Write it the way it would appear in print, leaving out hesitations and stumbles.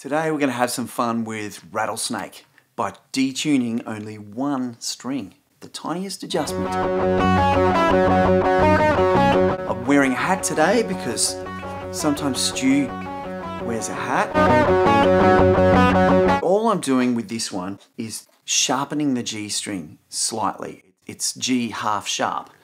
Today we're going to have some fun with Rattlesnake by detuning only one string, the tiniest adjustment. I'm wearing a hat today because sometimes Stu wears a hat. All I'm doing with this one is sharpening the G string slightly. It's G half sharp.